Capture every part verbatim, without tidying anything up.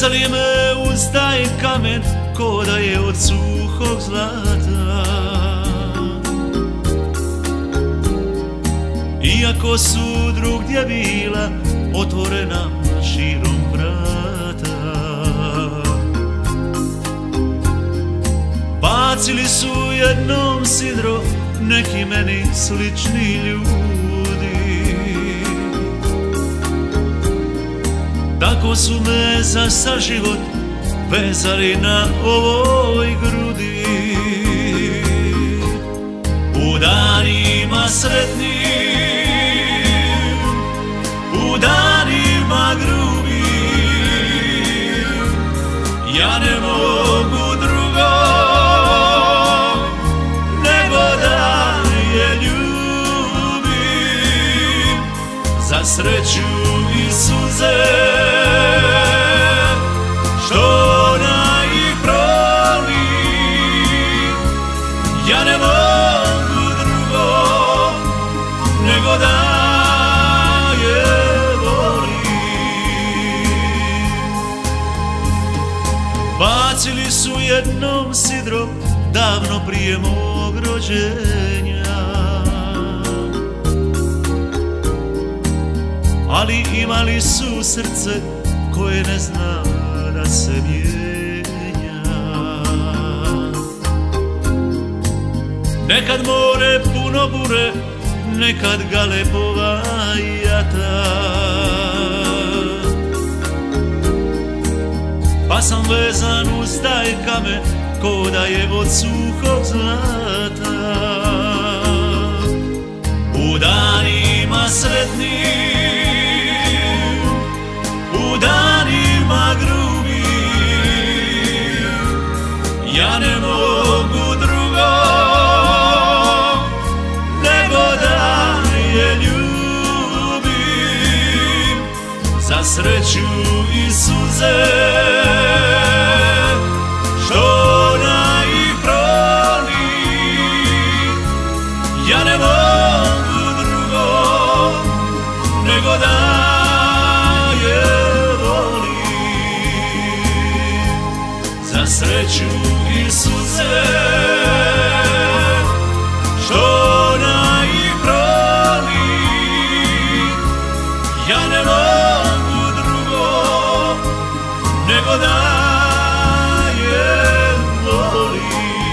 Vezali me uz taj kamen ko da je od suhog zlata. Iako su drugdje bila otvorena širom vrata, bacili su jednom sidro neki meni slični ljudi. Tako su me za saživot vezali na ovoj grudi. U danima sretnim, u danima grubim, ja ne mogu drugo nego da je ljubim. Za sreću i suze što na ih proli, ja ne mogu drugo nego da je volim. Bacili su jednom sidro davno prije mog rođenja, ali imali su srce koje ne zna da se mijenja. Nekad more puno bure, nekad ga lepova jata, pa sam vezan uz taj kamen ko da je od suhog zlata. U danima sretnim, u danima grubim, ja ne mogu drugo nego da je ljubim. Za sreću i suze što na ih proli, ja ne mogu drugo nego da sreću i suze što na ih proli, ja ne mogu drugo nego da je volim.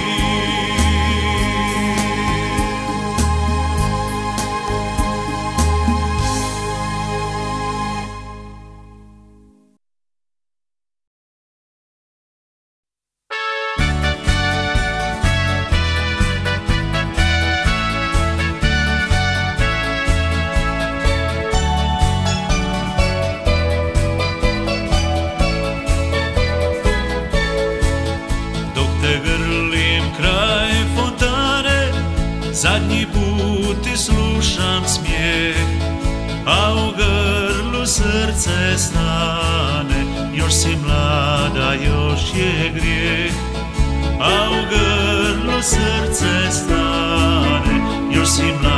Zadnji put ti slušam smijeh, a u grlu srce stane. Još si mlada, još je grijeh, a u grlu srce stane. Još si mlada,